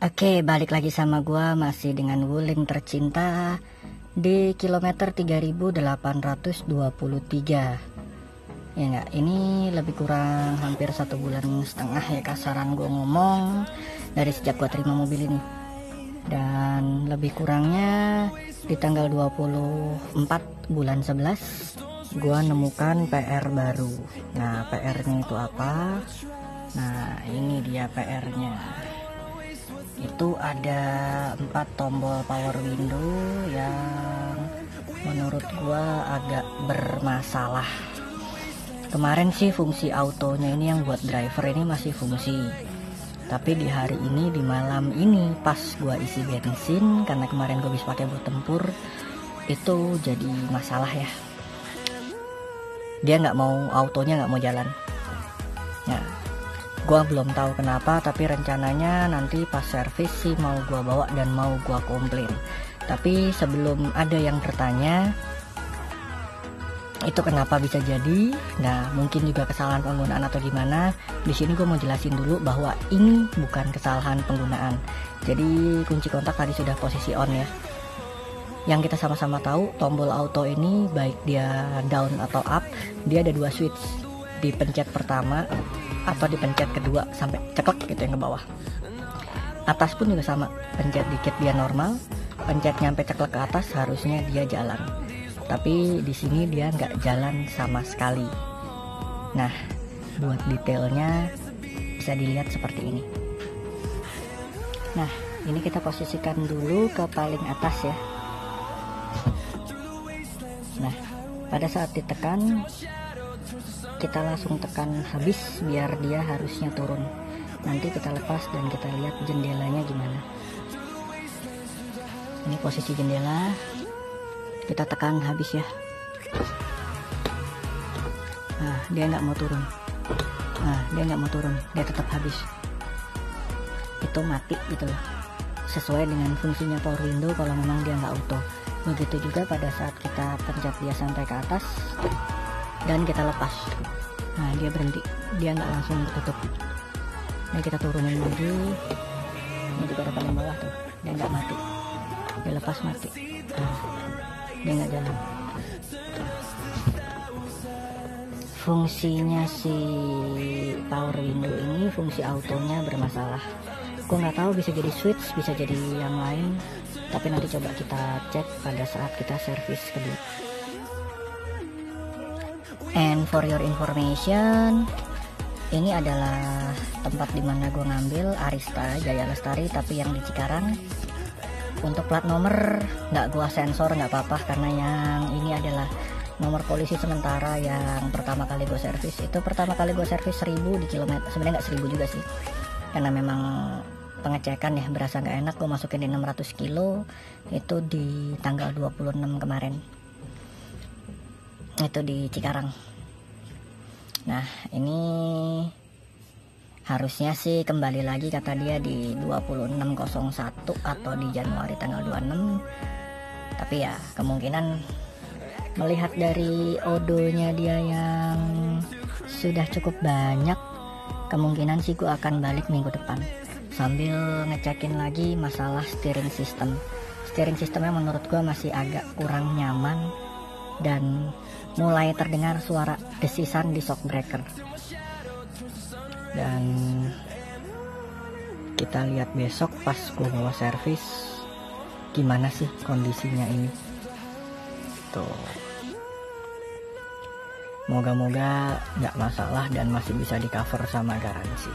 Oke, balik lagi sama gua masih dengan Wuling tercinta di kilometer 3823. Ya enggak, ini lebih kurang hampir 1,5 bulan ya kasaran gua ngomong dari sejak gua terima mobil ini. Dan lebih kurangnya di tanggal 24 bulan 11 gua nemukan PR baru. Nah, PR-nya itu apa? Nah, ini dia PR-nya. Itu ada 4 tombol power window yang menurut gua agak bermasalah. Kemarin sih fungsi autonya ini yang buat driver ini masih fungsi, tapi di hari ini, di malam ini pas gua isi bensin, karena kemarin gua bisa pakai buat tempur, itu jadi masalah ya. Dia nggak mau, autonya nggak mau jalan. Nah, gua belum tahu kenapa, tapi rencananya nanti pas servis sih mau gua bawa dan mau gua komplain. Tapi sebelum ada yang bertanya itu kenapa bisa jadi, nah mungkin juga kesalahan penggunaan atau gimana, di sini gue mau jelasin dulu bahwa ini bukan kesalahan penggunaan. Jadi kunci kontak tadi sudah posisi on ya. Yang kita sama-sama tahu, tombol auto ini baik dia down atau up, dia ada 2 switch. Dipencet pertama atau dipencet kedua sampai ceklek gitu yang ke bawah. Atas pun juga sama, pencet dikit dia normal, pencet nyampe ceklek ke atas harusnya dia jalan. Tapi di sini dia nggak jalan sama sekali. Nah, buat detailnya bisa dilihat seperti ini. Nah, ini kita posisikan dulu ke paling atas ya. Nah, pada saat ditekan, kita langsung tekan habis biar dia harusnya turun. Nanti kita lepas dan kita lihat jendelanya gimana. Ini posisi jendela, kita tekan habis ya. Nah, dia nggak mau turun. Nah, dia nggak mau turun, dia tetap habis. Itu mati gitu loh. Sesuai dengan fungsinya power window kalau memang dia nggak auto. Begitu juga pada saat kita pencet dia sampai ke atas dan kita lepas. Nah, dia berhenti, dia nggak langsung tutup. Nah, kita turunin lagi. Ini juga ada paling bawah tuh, dia nggak mati, dia lepas mati. Nah, dia nggak jalan. Fungsinya si power window ini, fungsi autonya bermasalah. Gue nggak tahu, bisa jadi switch, bisa jadi yang lain, tapi nanti coba kita cek pada saat kita servis kedua. And for your information, ini adalah tempat dimana gue ngambil Arista Jaya Lestari, tapi yang di Cikarang. Untuk plat nomor nggak gua sensor, nggak apa-apa, karena yang ini adalah nomor polisi sementara yang pertama kali gue servis. Itu pertama kali gue servis 1000 di kilometer, sebenarnya nggak 1000 juga sih, karena memang pengecekan ya, berasa nggak enak. Gue masukin di 600 kilo itu di tanggal 26 kemarin, itu di Cikarang. Nah, ini harusnya sih kembali lagi, kata dia di 2601 atau di Januari tanggal 26. Tapi ya kemungkinan melihat dari odonya dia yang sudah cukup banyak, kemungkinan sih gue akan balik minggu depan sambil ngecekin lagi masalah steering system. Steering systemnya menurut gue masih agak kurang nyaman dan mulai terdengar suara desisan di shock breaker. Dan kita lihat besok pas gue bawa servis gimana sih kondisinya ini tuh. Moga-moga nggak masalah dan masih bisa di cover sama garansi.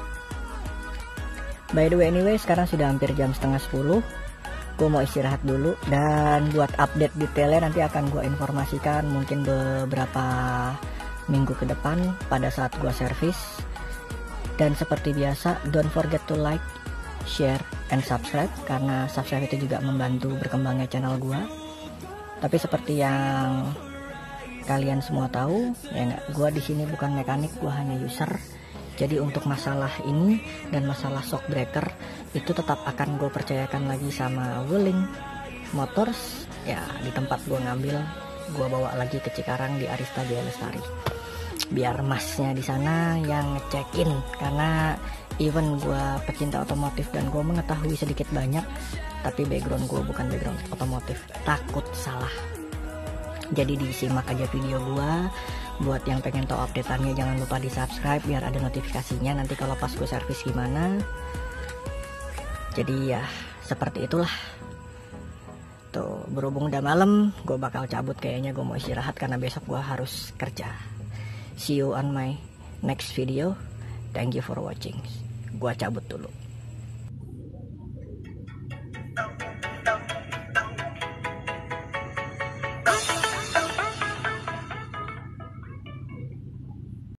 By the way, anyway, sekarang sudah hampir jam 9:30. Gue mau istirahat dulu, dan buat update detailnya nanti akan gue informasikan mungkin beberapa minggu ke depan pada saat gue servis. Dan seperti biasa, don't forget to like, share, and subscribe, karena subscribe itu juga membantu berkembangnya channel gua. Tapi seperti yang kalian semua tahu, ya nggak, gua di sini bukan mekanik, gua hanya user. Jadi untuk masalah ini dan masalah shock breaker itu tetap akan gue percayakan lagi sama Wuling Motors ya, di tempat gua ngambil. Gua bawa lagi ke Cikarang di Arista Jaya Lestari. biar masnya di sana yang ngecekin, karena even gue pecinta otomotif dan gue mengetahui sedikit banyak, tapi background gue bukan background otomotif, takut salah. Jadi disimak aja video gue. Buat yang pengen tahu updateannya jangan lupa di subscribe biar ada notifikasinya nanti kalau pas gue servis gimana. Jadi ya seperti itulah. Tuh berhubung udah malam, gue bakal cabut kayaknya, gue mau istirahat karena besok gue harus kerja. See you on my next video. Thank you for watching. Gue cabut dulu.